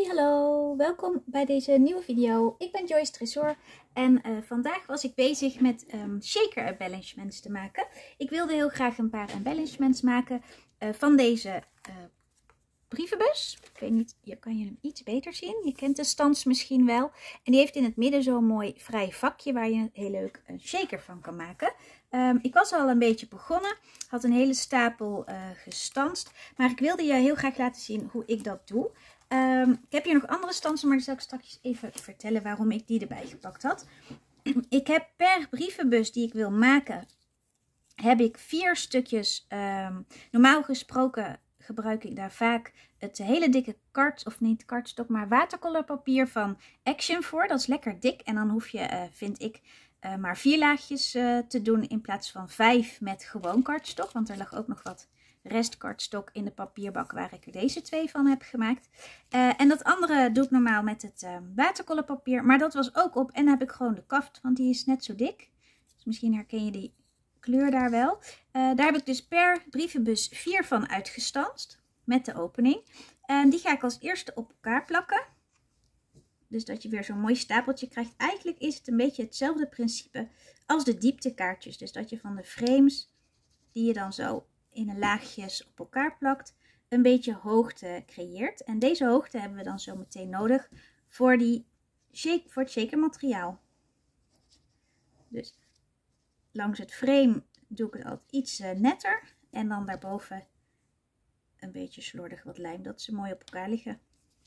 Hallo, welkom bij deze nieuwe video. Ik ben Joyce Tresor en vandaag was ik bezig met shaker embellishments te maken. Ik wilde heel graag een paar embellishments maken van deze brievenbus. Ik weet niet, hier kan je hem iets beter zien. Je kent de stans misschien wel. En die heeft in het midden zo'n mooi vrij vakje waar je heel leuk een shaker van kan maken. Ik was al een beetje begonnen, had een hele stapel gestanst, maar ik wilde je heel graag laten zien hoe ik dat doe. Ik heb hier nog andere stansen, maar dan zal ik straks even vertellen waarom ik die erbij gepakt had. Ik heb per brievenbus die ik wil maken, heb ik 4 stukjes. Normaal gesproken gebruik ik daar vaak het hele dikke kartstok, maar watercolorpapier van Action voor. Dat is lekker dik en dan hoef je, vind ik, maar 4 laagjes te doen in plaats van 5 met gewoon kartstok. Want er lag ook nog wat restkartstok in de papierbak waar ik er deze 2 van heb gemaakt. En dat andere doe ik normaal met het watercolorpapier. Maar dat was ook op en dan heb ik gewoon de kaft, want die is net zo dik. Dus misschien herken je die kleur daar wel. Daar heb ik dus per brievenbus 4 van uitgestanst met de opening. En die ga ik als eerste op elkaar plakken. Dus dat je weer zo'n mooi stapeltje krijgt. Eigenlijk is het een beetje hetzelfde principe als de dieptekaartjes. Dus dat je van de frames die je dan zo in een laagjes op elkaar plakt, een beetje hoogte creëert. En deze hoogte hebben we dan zo meteen nodig voor het shaker materiaal. Dus langs het frame doe ik het altijd iets netter. En dan daarboven een beetje slordig wat lijm, dat ze mooi op elkaar liggen.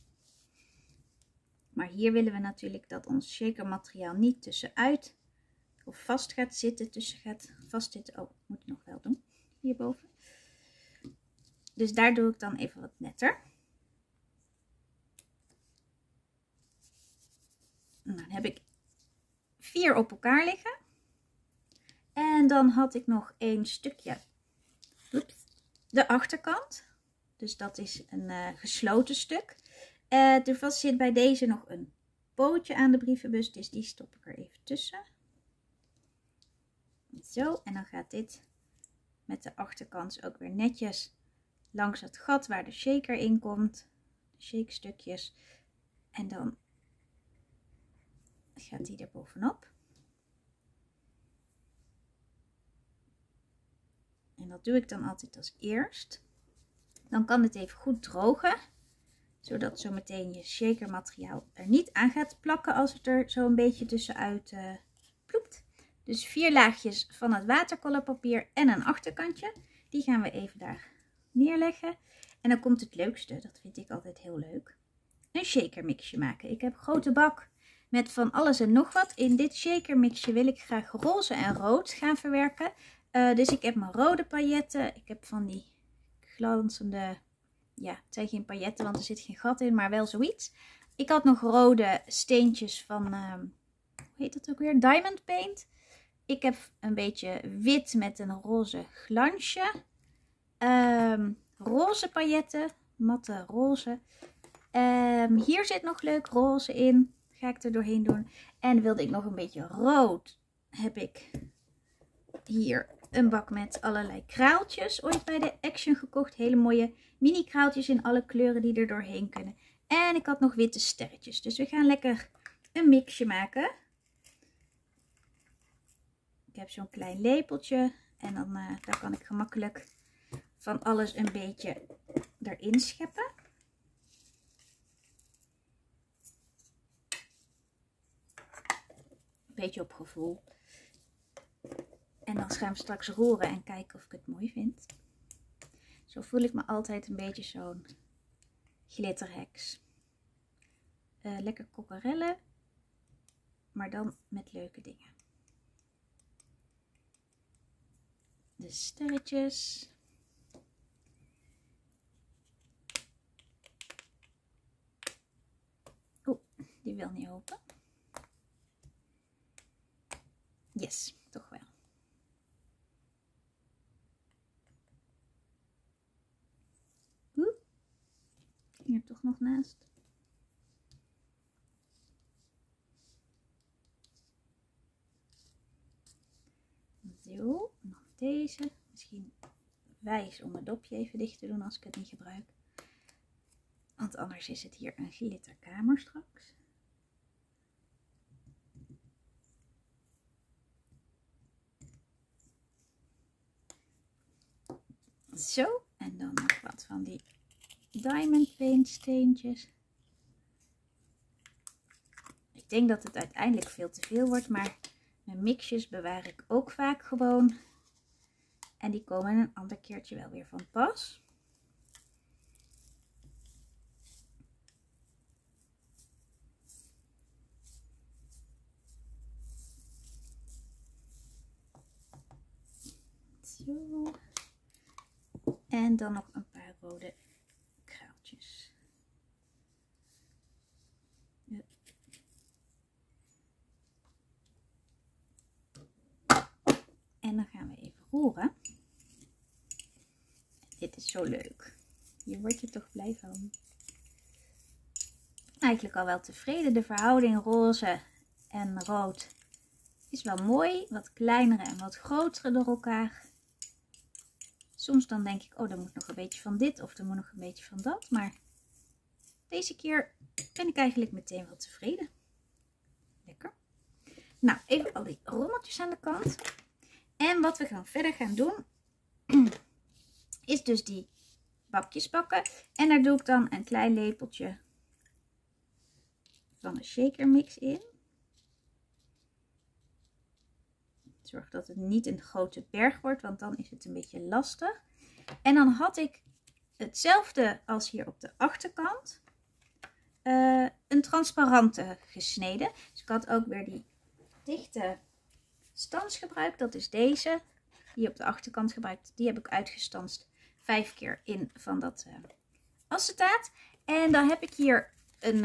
Maar hier willen we natuurlijk dat ons shaker materiaal niet tussenuit of vast gaat zitten. Oh, moet ik nog wel doen. Hierboven. Dus daar doe ik dan even wat netter. Nou, dan heb ik 4 op elkaar liggen. En dan had ik nog een stukje, de achterkant. Dus dat is een gesloten stuk. Er zit bij deze nog een pootje aan de brievenbus, dus die stop ik er even tussen. Zo, en dan gaat dit met de achterkant ook weer netjes langs het gat waar de shaker in komt. De shake stukjes. En dan gaat die er bovenop. En dat doe ik dan altijd als eerst. Dan kan het even goed drogen. Zodat zo meteen je shaker materiaal er niet aan gaat plakken als het er zo een beetje tussenuit ploept. Dus 4 laagjes van het watercolorpapier en een achterkantje. Die gaan we even daar neerleggen. En dan komt het leukste, dat vind ik altijd heel leuk. Een shaker mixje maken. Ik heb een grote bak met van alles en nog wat. In dit shaker mixje wil ik graag roze en rood gaan verwerken. Dus ik heb mijn rode pailletten. Ik heb van die glanzende, ja, het zijn geen pailletten, want er zit geen gat in, maar wel zoiets. Ik had nog rode steentjes van, hoe heet dat ook weer? Diamond Paint. Ik heb een beetje wit met een roze glansje. Roze pailletten, matte roze. Hier zit nog leuk roze in. Ga ik er doorheen doen. En wilde ik nog een beetje rood, heb ik hier een bak met allerlei kraaltjes. Ooit bij de Action gekocht. Hele mooie mini kraaltjes in alle kleuren die er doorheen kunnen. En ik had nog witte sterretjes. Dus we gaan lekker een mixje maken. Ik heb zo'n klein lepeltje. En dan daar kan ik gemakkelijk van alles een beetje erin scheppen. Een beetje op gevoel. En dan gaan we straks roeren en kijken of ik het mooi vind. Zo voel ik me altijd een beetje zo'n glitterheks. Lekker kokkerellen, maar dan met leuke dingen. De sterretjes. Oeh, die wil niet open. Yes, toch wel. Hier toch nog naast. Zo, nog deze. Misschien wijs om het dopje even dicht te doen als ik het niet gebruik. Want anders is het hier een glitterkamer straks. Zo, en dan nog wat van die diamond paint steentjes. Ik denk dat het uiteindelijk veel te veel wordt, maar mijn mixjes bewaar ik ook vaak gewoon. En die komen een ander keertje wel weer van pas. Zo. En dan nog een paar rode kraaltjes. Ja. En dan gaan we even roeren. Dit is zo leuk. Hier word je toch blij van. Eigenlijk al wel tevreden. De verhouding roze en rood is wel mooi. Wat kleinere en wat grotere door elkaar. Soms dan denk ik, oh, er moet nog een beetje van dit of er moet nog een beetje van dat. Maar deze keer ben ik eigenlijk meteen wel tevreden. Lekker. Nou, even al die rommeltjes aan de kant. En wat we dan verder gaan doen, is dus die bakjes bakken. En daar doe ik dan een klein lepeltje van de shaker mix in. Zorg dat het niet een grote berg wordt, want dan is het een beetje lastig. En dan had ik hetzelfde als hier op de achterkant. Een transparante gesneden. Dus ik had ook weer die dichte stans gebruikt. Dat is deze. Die op de achterkant gebruikt. Die heb ik uitgestanst 5 keer in van dat acetaat. En dan heb ik hier een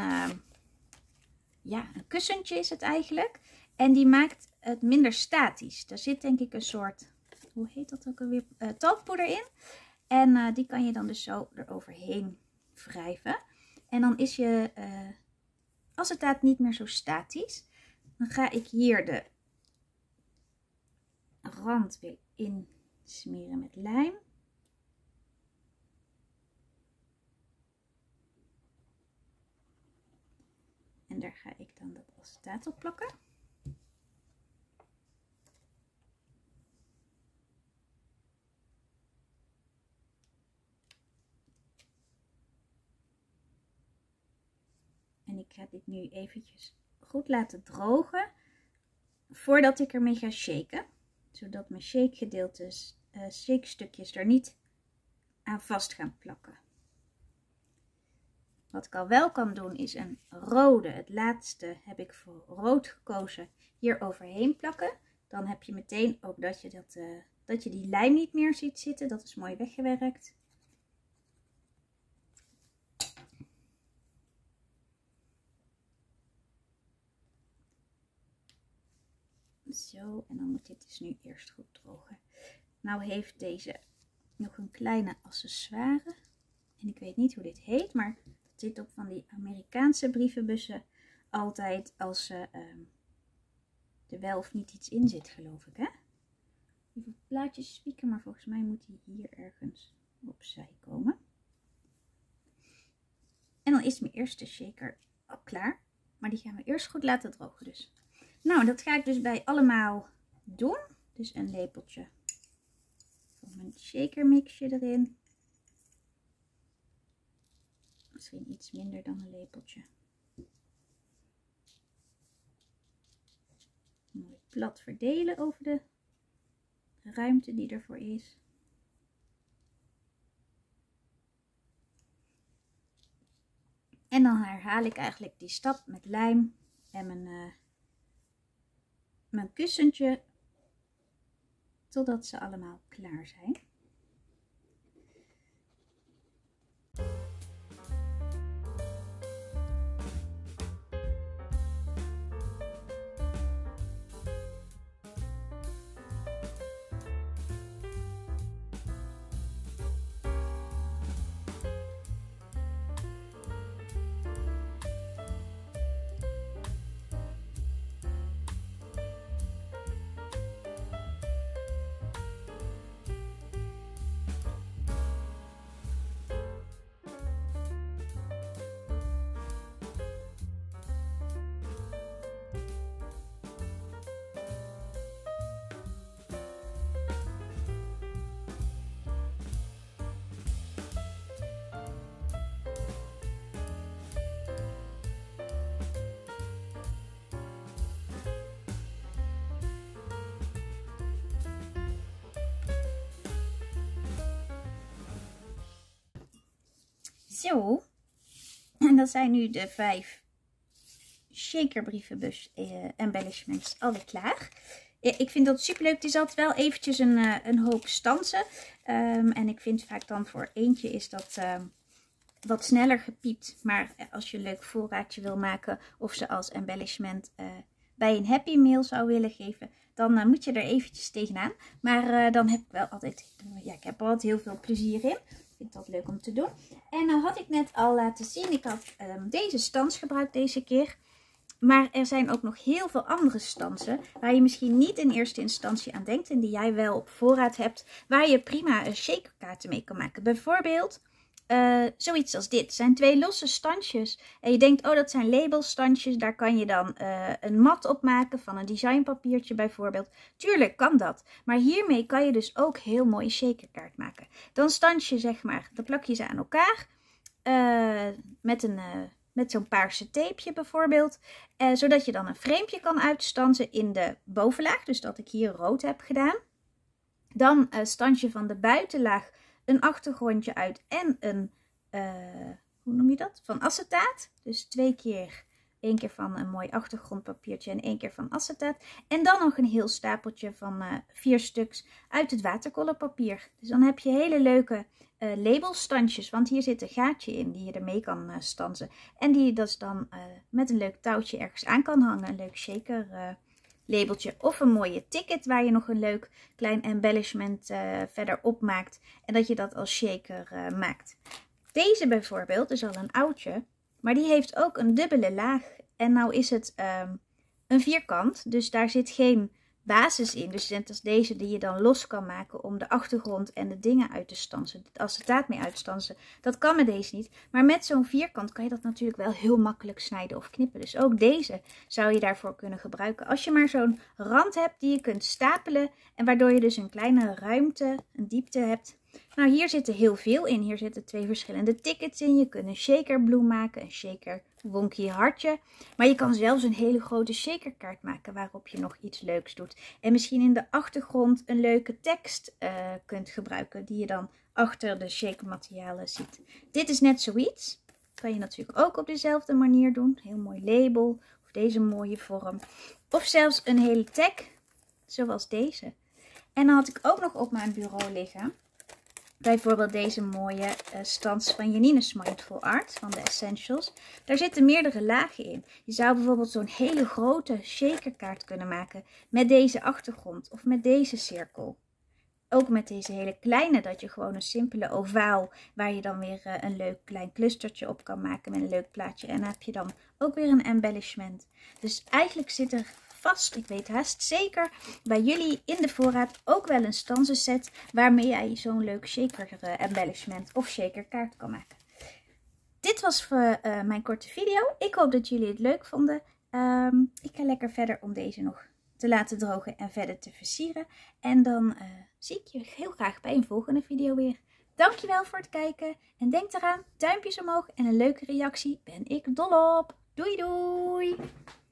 kussentje is het eigenlijk. En die maakt het minder statisch. Daar zit denk ik een soort, hoe heet dat ook alweer, talkpoeder in. En die kan je dan dus zo eroverheen wrijven. En dan is je acetaat niet meer zo statisch. Dan ga ik hier de rand weer insmeren met lijm. En daar ga ik dan dat acetaat op plakken. En ik ga dit nu eventjes goed laten drogen voordat ik ermee ga shaken. Zodat mijn shake gedeeltes, shake stukjes er niet aan vast gaan plakken. Wat ik al wel kan doen is een rode, het laatste heb ik voor rood gekozen, hier overheen plakken. Dan heb je meteen ook dat je die lijm niet meer ziet zitten. Dat is mooi weggewerkt. Zo, en dan moet dit dus nu eerst goed drogen. Nou heeft deze nog een kleine accessoire. En ik weet niet hoe dit heet, maar het zit op van die Amerikaanse brievenbussen altijd als er wel of niet iets in zit, geloof ik, hè? Even plaatjes spieken, maar volgens mij moet die hier ergens opzij komen. En dan is mijn eerste shaker al klaar. Maar die gaan we eerst goed laten drogen dus. Nou, dat ga ik dus bij allemaal doen. Dus een lepeltje van mijn shaker mixje erin. Misschien iets minder dan een lepeltje. Mooi plat verdelen over de ruimte die ervoor is. En dan herhaal ik eigenlijk die stap met lijm en mijn kussentje totdat ze allemaal klaar zijn. Zo. En dat zijn nu de 5 shakerbrievenbus embellishments alweer klaar. Ik vind dat super leuk. Het is altijd wel eventjes een hoop stansen. En ik vind vaak dan voor eentje is dat wat sneller gepiept. Maar als je een leuk voorraadje wil maken of ze als embellishment bij een Happy Meal zou willen geven, dan moet je er eventjes tegenaan. Maar dan heb ik wel altijd, ik heb er altijd heel veel plezier in. Ik vind dat leuk om te doen. En nou had ik net al laten zien, ik had deze stans gebruikt deze keer. Maar er zijn ook nog heel veel andere stansen waar je misschien niet in eerste instantie aan denkt en die jij wel op voorraad hebt, waar je prima shakerkaarten mee kan maken. Bijvoorbeeld zoiets als dit. Het zijn 2 losse standjes en je denkt, oh dat zijn labelstandjes, daar kan je dan een mat op maken van een designpapiertje bijvoorbeeld. Tuurlijk kan dat, maar hiermee kan je dus ook heel mooi shakerkaart maken. Dan standje zeg maar, dan plak je ze aan elkaar met zo'n paarse tapeje bijvoorbeeld. Zodat je dan een framepje kan uitstansen in de bovenlaag. Dus dat ik hier rood heb gedaan. Dan stans je van de buitenlaag een achtergrondje uit en een, hoe noem je dat? Van acetaat. Dus 2 keer. 1 keer van een mooi achtergrondpapiertje en 1 keer van acetaat. En dan nog een heel stapeltje van 4 stuks uit het waterkolorpapier. Dus dan heb je hele leuke labelstandjes. Want hier zit een gaatje in die je ermee kan stansen. En die dus dan met een leuk touwtje ergens aan kan hangen. Een leuk shaker labeltje. Of een mooie ticket waar je nog een leuk klein embellishment verder op maakt. En dat je dat als shaker maakt. Deze bijvoorbeeld is al een oudje. Maar die heeft ook een dubbele laag. En nou is het een vierkant. Dus daar zit geen basis in. Dus net als deze die je dan los kan maken om de achtergrond en de dingen uit te stansen. Het acetaat mee uit te stansen. Dat kan met deze niet. Maar met zo'n vierkant kan je dat natuurlijk wel heel makkelijk snijden of knippen. Dus ook deze zou je daarvoor kunnen gebruiken. Als je maar zo'n rand hebt die je kunt stapelen. En waardoor je dus een kleine ruimte, een diepte hebt. Nou, hier zit er heel veel in. Hier zitten 2 verschillende tickets in. Je kunt een shakerbloem maken, een shaker wonky hartje. Maar je kan zelfs een hele grote shakerkaart maken waarop je nog iets leuks doet. En misschien in de achtergrond een leuke tekst kunt gebruiken die je dan achter de shakermaterialen ziet. Dit is net zoiets. Kan je natuurlijk ook op dezelfde manier doen. Heel mooi label of deze mooie vorm. Of zelfs een hele tag zoals deze. En dan had ik ook nog op mijn bureau liggen bijvoorbeeld deze mooie stans van Janine's Mindful Art van de Essentials. Daar zitten meerdere lagen in. Je zou bijvoorbeeld zo'n hele grote shakerkaart kunnen maken met deze achtergrond of met deze cirkel. Ook met deze hele kleine, dat je gewoon een simpele ovaal waar je dan weer een leuk klein clustertje op kan maken met een leuk plaatje. En dan heb je dan ook weer een embellishment. Dus eigenlijk zit er vast, ik weet haast zeker, bij jullie in de voorraad ook wel een stansenset waarmee jij zo'n leuk shaker embellishment of shakerkaart kan maken. Dit was voor mijn korte video. Ik hoop dat jullie het leuk vonden. Ik ga lekker verder om deze nog te laten drogen en verder te versieren. En dan zie ik je heel graag bij een volgende video weer. Dankjewel voor het kijken. En denk eraan, duimpjes omhoog en een leuke reactie ben ik dol op. Doei doei!